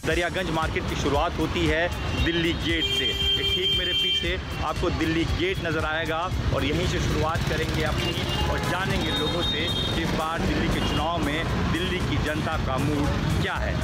Daryaganj market की शुरुआत होती है दिल्ली गेट से। ये ठीक मेरे पीछे आपको दिल्ली गेट नज़र आएगा और यहीं से शुरुआत करेंगे अपनी और जानेंगे लोगों से कि इस बार दिल्ली के चुनाव में दिल्ली की जनता का मूड क्या है।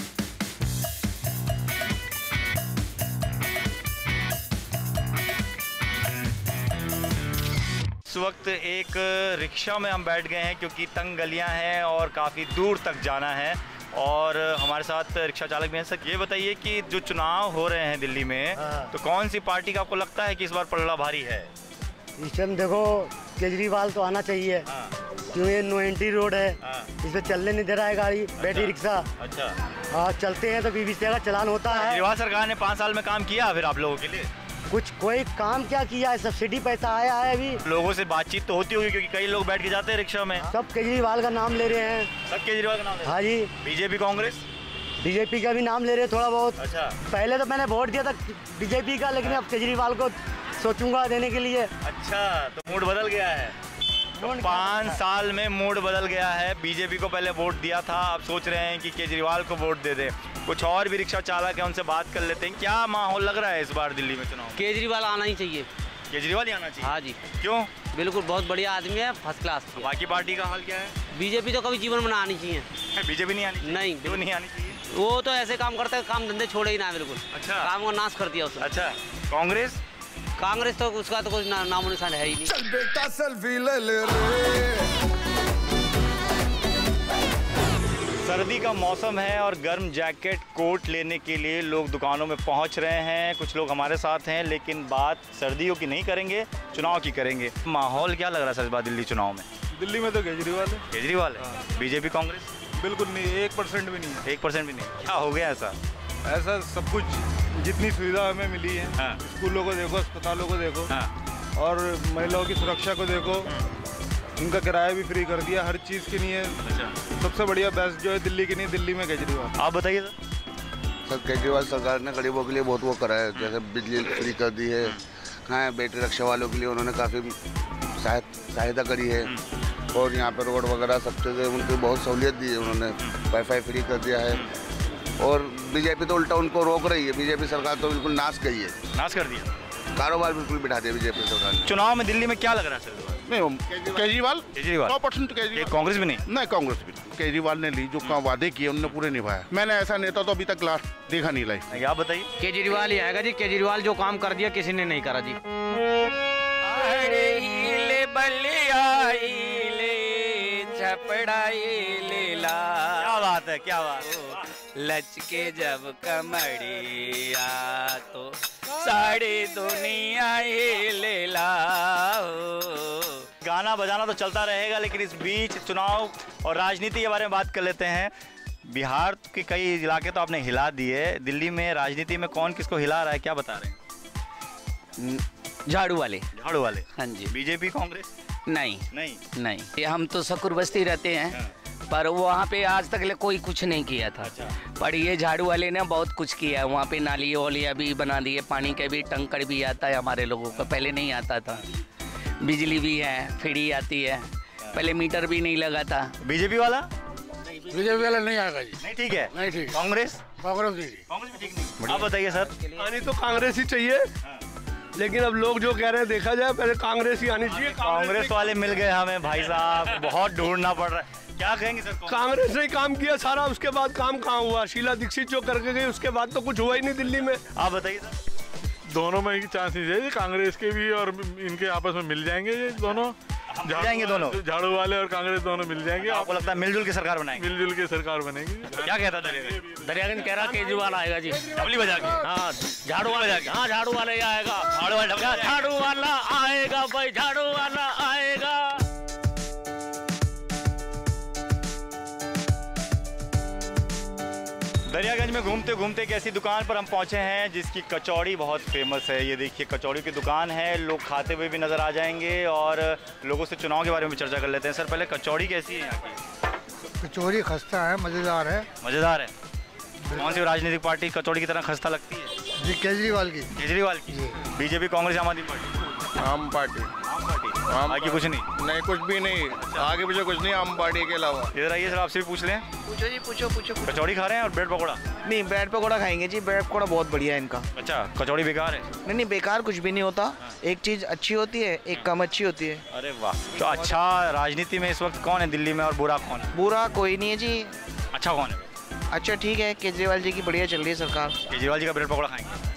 इस वक्त एक रिक्शा में हम बैठ गए हैं क्योंकि तंग गलियां हैं और काफ़ी दूर तक जाना है और हमारे साथ रिक्शा चालक भी हैं। सर ये बताइए कि जो चुनाव हो रहे हैं दिल्ली में तो कौन सी पार्टी का आपको लगता है कि इस बार पलड़ा भारी है? इस टाइम देखो केजरीवाल तो आना चाहिए क्यों ये नो एंट्री रोड है, इस पे चलने नहीं दे रहा है गाड़ी, बैटरी रिक्शा। अच्छा हाँ चलते हैं तो बीबीसी का चलान होता है। केजरीवाल सरकार ने 5 साल में काम किया फिर आप लोगों के लिए? कुछ कोई काम क्या किया है, सब्सिडी पैसा आया है अभी। लोगों से बातचीत तो होती होगी क्योंकि कई लोग बैठ के जाते हैं रिक्शा में। सब केजरीवाल का नाम ले रहे हैं। सब केजरीवाल का नाम ले रहे हैं? हाँ जी। बीजेपी कांग्रेस? बीजेपी का भी नाम ले रहे हैं थोड़ा बहुत। अच्छा। पहले तो मैंने वोट दिया था बीजेपी का, लेकिन अब केजरीवाल को सोचूंगा देने के लिए। अच्छा तो मूड बदल गया है? तो 5 साल में मूड बदल गया है। बीजेपी को पहले वोट दिया था, अब सोच रहे हैं कि केजरीवाल को वोट दे दे। कुछ और भी रिक्शा चालक है, उनसे बात कर लेते हैं। क्या माहौल लग रहा है इस बार दिल्ली में चुनाव? केजरीवाल आना ही चाहिए। केजरीवाल ही आना चाहिए? हाँ जी। क्यों? बिल्कुल बहुत बढ़िया आदमी है, फर्स्ट क्लास। बाकी पार्टी का हाल क्या है? बीजेपी तो कभी जीवन में ना आनी चाहिए। बीजेपी नहीं आनी चाहिए? नहीं, क्यों नहीं आनी चाहिए? वो तो ऐसे काम करते हैं, काम धंधे छोड़े ही ना बिल्कुल। अच्छा। काम को नाश कर दिया उसने। अच्छा कांग्रेस? कांग्रेस तो उसका तो कुछ नामो निशान है ही नहीं। चल बेटा सेल्फी ले ले रे। सर्दी का मौसम है और गर्म जैकेट कोट लेने के लिए लोग दुकानों में पहुंच रहे हैं। कुछ लोग हमारे साथ हैं लेकिन बात सर्दियों की नहीं करेंगे, चुनाव की करेंगे। माहौल क्या लग रहा है सर इस बार दिल्ली चुनाव में? दिल्ली में तो केजरीवाल है। केजरीवाल है? बीजेपी कांग्रेस? बिल्कुल नहीं, 1% भी नहीं है। 1% भी नहीं? क्या हो गया ऐसा? ऐसा सब कुछ जितनी सुविधा हमें मिली है, हाँ। स्कूलों को देखो, अस्पतालों को देखो, हाँ। और महिलाओं की सुरक्षा को देखो, उनका किराया भी फ्री कर दिया, हर चीज़ के लिए। अच्छा। सबसे बढ़िया बेस्ट जो है दिल्ली की नहीं, दिल्ली में केजरीवाल। आप बताइए सर। सर केजरीवाल सरकार ने गरीबों के लिए बहुत वो करा है, जैसे बिजली फ्री कर दी है, हाँ बैटरी रिक्शा वालों के लिए उन्होंने काफ़ी सहायता करी है, और यहाँ पर रोड वगैरह सब चीज़ें उनकी बहुत सहूलियत दी है उन्होंने, वाईफाई फ्री कर दिया है। और बीजेपी तो उल्टा उनको रोक रही है, बीजेपी सरकार तो बिल्कुल नाश गई है, नाश कर दिया, कारोबार बिल्कुल बिठा दिया बीजेपी सरकार ने। चुनाव में दिल्ली में क्या लग रहा है सर? नहीं केजरीवाल 100% केजरीवाल। कांग्रेस भी नहीं? नहीं कांग्रेस भी नहीं। केजरीवाल ने ली जो काम वादे किए उन्होंने पूरे निभाया। मैंने ऐसा नेता तो अभी तक लास्ट देखा नहीं लाई। आप बताइए। केजरीवाल ही आएगा जी। केजरीवाल जो काम कर दिया किसी ने नहीं करा जी। क्या बात है, क्या बात? लचके जब कमरिया तो सारी दुनिया ही ले लाओ। गाना बजाना तो चलता रहेगा लेकिन इस बीच चुनाव और राजनीति के बारे में बात कर लेते हैं। बिहार के कई इलाके तो आपने हिला दिए, दिल्ली में राजनीति में कौन किसको हिला रहा है क्या बता रहे हैं? झाड़ू वाले। झाड़ू वाले? हाँ जी। बीजेपी कांग्रेस? नहीं नहीं नहीं, ये हम तो शकुर बस्ती रहते हैं। हाँ। पर वहाँ पे आज तक कोई कुछ नहीं किया था। अच्छा। पर ये झाड़ू वाले ने बहुत कुछ किया है। वहाँ पे नाली वालियाँ भी बना दिए, पानी के भी टंकर भी आता है हमारे लोगों को, पहले नहीं आता था। बिजली भी है, फ्री आती है, पहले मीटर भी नहीं लगा था। बीजेपी वाला? बीजेपी वाला नहीं आएगा जी। नहीं ठीक है? नहीं ठीक। कांग्रेस? कांग्रेस नहीं। कांग्रेस भी ठीक नहीं। आप बताइए सर। आनी तो कांग्रेस ही चाहिए, लेकिन अब लोग जो कह रहे हैं देखा जाए, पहले कांग्रेस ही आनी चाहिए। कांग्रेस वाले मिल गए हमें भाई साहब, बहुत ढूंढना पड़ रहा है। क्या कहेंगे सर? कांग्रेस ने काम किया सारा, उसके बाद काम कहाँ हुआ? शीला दीक्षित जो करके गई उसके बाद तो कुछ हुआ ही नहीं दिल्ली में। आप बताइए सर। दोनों में ही चांस नहीं चाहिए, कांग्रेस के भी और इनके आपस में मिल जाएंगे ये दोनों। जाएंगे दोनों? झाड़ू वाले और कांग्रेस दोनों मिल जाएंगे। आपको लगता है मिलजुल की सरकार बनाएंगे? मिलजुल की सरकार बनेगी। क्या कहता है दरियागंज कह रहा केजरीवाल आएगा जी। डबली बजा के? हाँ झाड़ू वाला, हाँ झाड़ू वाला ही आएगा। झाड़ू वाला? झाड़ू वाला आएगा भाई, झाड़ू वाला आएगा। दरियागंज में घूमते घूमते एक ऐसी दुकान पर हम पहुंचे हैं जिसकी कचौड़ी बहुत फेमस है। ये देखिए कचौड़ी की दुकान है, लोग खाते हुए भी नज़र आ जाएंगे और लोगों से चुनाव के बारे में भी चर्चा कर लेते हैं। सर पहले कचौड़ी कैसी है यहाँ की? कचौड़ी खस्ता है, मज़ेदार है। मज़ेदार है? कौन सी राजनीतिक पार्टी कचौड़ी की तरह खस्ता लगती है? जी केजरीवाल की। केजरीवाल की? बीजेपी कांग्रेस आम आदमी पार्टी? आम पार्टी। आगे कुछ नहीं कुछ भी नहीं। आगे पीछे कुछ नहीं, आम पार्टी के अलावा। इधर आइए सर, आपसे भी पूछ लें। पूछो जी, पूछो। कचौड़ी खा रहे हैं और ब्रेड पकौड़ा? नहीं, ब्रेड पकौड़ा खाएंगे जी, ब्रेड पकौड़ा बहुत बढ़िया है इनका। अच्छा, कचौड़ी बेकार है? नहीं, बेकार कुछ भी नहीं होता। एक चीज अच्छी होती है, एक कम अच्छी होती है। अरे वाह। तो अच्छा, राजनीति में इस वक्त कौन है दिल्ली में और बुरा कौन है? बुरा कोई नहीं है जी। अच्छा कौन है? अच्छा ठीक है, केजरीवाल जी की बढ़िया चल रही है सरकार। केजरीवाल जी का ब्रेड पकौड़ा खाएंगे?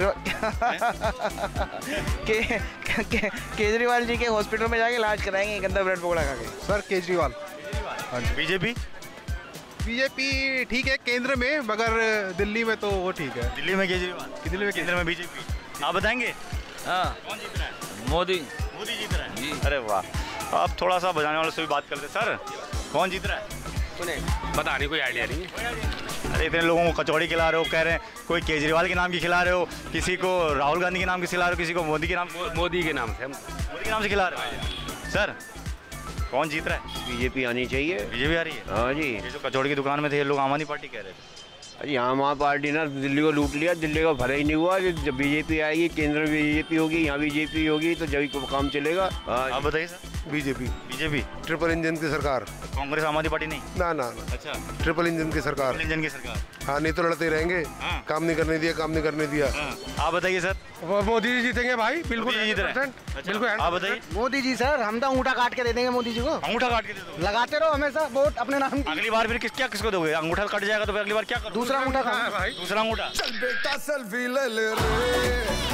केजरीवाल जी के हॉस्पिटल में जाके इलाज कराएंगे गंदा ब्रेड पकौड़ा खा के। सर केजरीवाल। बीजेपी? बीजेपी ठीक है केंद्र में, मगर दिल्ली में तो वो ठीक है। दिल्ली में केजरीवाल, दिल्ली में केंद्र में बीजेपी। आप बताएंगे? हाँ, कौन जीत रहा है? मोदी जीत रहा है जी। अरे वाह। अब थोड़ा सा बजाने वालों से भी बात करते। सर कौन जीत रहा है? पता नहीं, कोई आइडिया नहीं है। अरे इतने लोगों को कचौड़ी खिला रहे हो, कह रहे हैं कोई केजरीवाल के नाम की खिला रहे हो, किसी को राहुल गांधी के नाम की खिला रहे हो, किसी को मोदी के नाम से खिला रहे हो। सर कौन जीत रहा है? बीजेपी आनी चाहिए। बीजेपी आ रही है? हाँ जी। ये जो कचौड़ी की दुकान में थे ये लोग आम आदमी पार्टी कह रहे थे। अरे आम आदमी पार्टी ना दिल्ली को लूट लिया, दिल्ली का भला ही नहीं हुआ। जब बीजेपी आएगी, केंद्र में बीजेपी होगी, यहाँ बीजेपी होगी, तो जब को काम चलेगा। आप बताइए sir. BJP. BJP triple engine की सरकार। कांग्रेस आम आदमी पार्टी नहीं? ना। अच्छा, ट्रिपल इंजन की सरकार। ट्रिपल इंजन की सरकार। हाँ, नहीं तो लड़ते रहेंगे। हाँ। काम नहीं करने दिया। आप बताइए सर। मोदी जी जीतेंगे भाई, बिल्कुल जीत रहे हैं। बिल्कुल। आप बताइए। मोदी जी सर, हम तो अंगूठा काट के दे देंगे मोदी जी को। अंगूठा काट के दे दो? लगाते रहो हमेशा वोट अपने नाम। अगली बार फिर किसको दोगे? अंगूठा कट जाएगा तो फिर अगली बार क्या करोगे? दूसरा अंगूठा खाओ भाई। दूसरा अंगूठा। चल बेटा सेल्फी ले ले रे।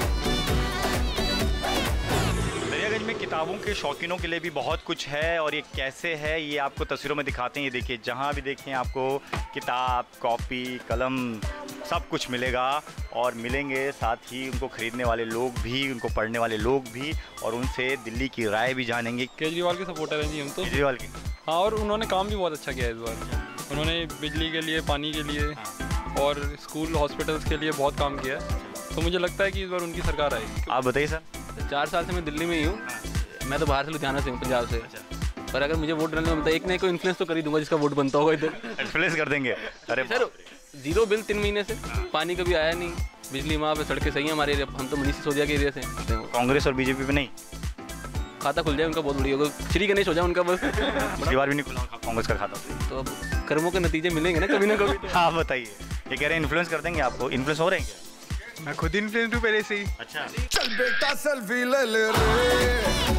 दरियागंज में किताबों के शौकीनों के लिए भी बहुत कुछ है, और ये कैसे है ये आपको तस्वीरों में दिखाते हैं। ये देखिए, जहाँ भी देखें आपको किताब, कॉपी, कलम सब कुछ मिलेगा, और मिलेंगे साथ ही उनको खरीदने वाले लोग भी, उनको पढ़ने वाले लोग भी, और उनसे दिल्ली की राय भी जानेंगे। केजरीवाल के सपोर्टर हैं जी हम तो। केजरीवाल की? हाँ, और उन्होंने काम भी बहुत अच्छा किया इस बार। उन्होंने बिजली के लिए, पानी के लिए और स्कूल हॉस्पिटल्स के लिए बहुत काम किया है, तो मुझे लगता है कि इस बार उनकी सरकार आएगी। आप बताइए सर। 4 साल से मैं दिल्ली में ही हूँ। मैं तो बाहर से लुधियाना से हूँ, पंजाब से। पर अगर मुझे वोट डालने में बनता है, एक ना एक को इन्फ्लुएंस तो कर ही दूंगा जिसका वोट बनता होगा इधर। इन्फ्लुएंस कर देंगे? अरे सर, 0 बिल 3 महीने से, पानी कभी आया नहीं, बिजली वहाँ पे, सड़कें सही हैं हमारे एरिया। हम तो मनीष सिसोदिया के एरिया से। कांग्रेस और बीजेपी में नहीं? खाता खुल जाए उनका बहुत बढ़िया होगा, श्री गणेश हो जाए उनका बस। पिछली बार भी नहीं खुला कांग्रेस का खाता, तो अब कर्मों के नतीजे मिलेंगे ना कभी ना कभी। हाँ बताइए, ये कह रहे हैं इन्फ्लुएंस कर देंगे आपको। इन्फ्लुएंस हो रहे हैं क्या? मैं खुद इन्फ्लुएंस हूँ पहले से ही। अच्छा। चल बेटा सेल्फी ले ले रे।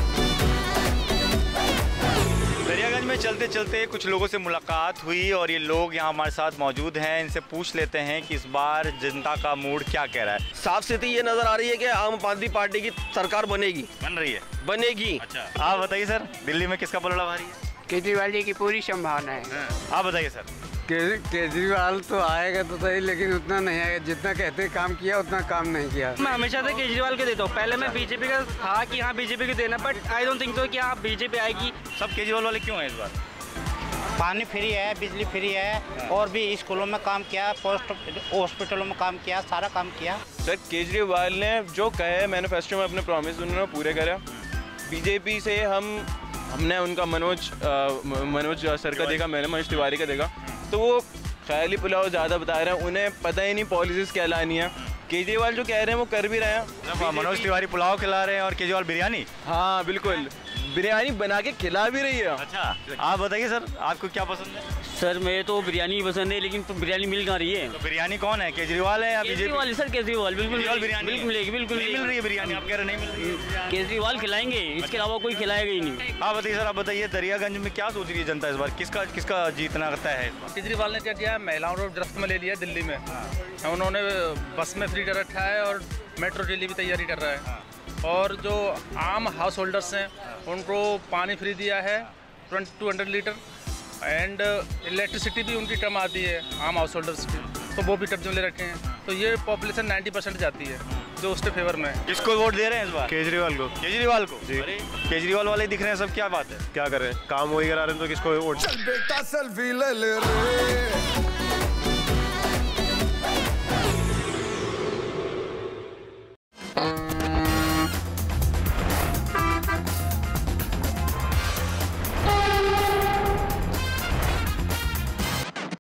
दरियागंज में चलते चलते कुछ लोगों से मुलाकात हुई, और ये लोग यहाँ हमारे साथ मौजूद हैं। इनसे पूछ लेते हैं कि इस बार जनता का मूड क्या कह रहा है। साफ स्थिति ये नजर आ रही है कि आम आदमी पार्टी की सरकार बनेगी। बन रही है? बनेगी। अच्छा, आप बताइए सर, दिल्ली में किसका पलड़ा भारी है? केजरीवाल जी की पूरी संभावना है। आप बताइए सर। केजरीवाल तो आएगा तो सही, लेकिन उतना नहीं आएगा जितना कहते हैं काम किया, उतना काम नहीं किया। मैं हमेशा से केजरीवाल के देता हूँ। पहले मैं बीजेपी का था कि हाँ बीजेपी को देना, but I don't think so कि हाँ बीजेपी आएगी। सब केजरीवाल वाले क्यों हैं इस बार? पानी फ्री है, बिजली फ्री है, और भी स्कूलों में काम किया, पोस्ट हॉस्पिटलों में काम किया, सारा काम किया। सर केजरीवाल ने जो कहे मैनिफेस्टो में अपने प्रॉमिस उन्होंने पूरे करे। बीजेपी से हमने उनका मनोज सर का देखा, मैंने मनोज तिवारी का देखा, तो वो ख्याली पुलाव ज़्यादा बता रहे हैं, उन्हें पता ही नहीं पॉलिसीज़ क्या लानी है। केजरीवाल जो कह रहे हैं वो कर भी रहे हैं। मनोज तिवारी पुलाव खिला रहे हैं और केजरीवाल बिरयानी। हाँ बिल्कुल, बिरयानी बना के खिला भी रही है। अच्छा, आप बताइए सर, आपको क्या पसंद है? सर मुझे तो बिरयानी पसंद है, लेकिन तो बिरयानी मिल कहाँ रही है? तो बिरयानी कौन है, केजरीवाल है या बीजेपी? केजरीवाल सर, केजरीवाल बिल्कुल बिरयानी बिल्कुल मिलेगी, बिल्कुल नहीं मिल रही है बिरयानी। आप कह रहे नहीं मिल रही है? केजरीवाल खिलाएंगे, इसके अलावा कोई खिलाएगा ही नहीं। आप बताइए सर, आप बताइए दरियागंज में क्या सोच रही है जनता इस बार, किसका जीतना करता है? केजरीवाल ने क्या किया, महिलाओं को गिरफ्त में ले लिया दिल्ली में। उन्होंने बस में फ्री कर रखा है और मेट्रो के लिए भी तैयारी कर रहा है, और जो आम हाउस होल्डर्स हैं उनको पानी फ्री दिया है 200 लीटर, एंड इलेक्ट्रिसिटी भी उनकी कम आती है आम हाउस होल्डर्स की, तो वो भी कब्जे में ले रखे हैं। तो ये पॉपुलेशन 90% जाती है जो उसके फेवर में है। किसको वोट दे रहे हैं इस बार? केजरीवाल को। केजरीवाल को जी। अरे केजरीवाल वाले दिख रहे हैं सब, क्या बात है? क्या कर रहे हैं, काम वही करा रहे हैं, तो किसको वोट? चल बेटा सेल्फी ले ले रे।